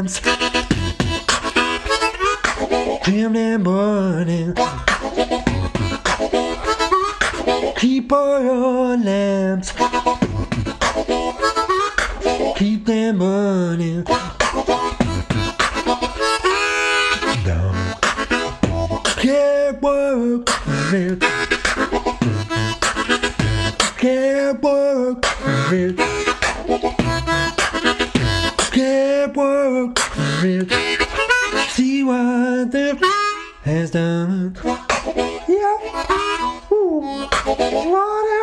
lamps. Dim them burning. Keep all your lamps. Keep them burning. Down. Can't work it. Can't work it. Can't work it. See what the has done. Yeah. Ooh. What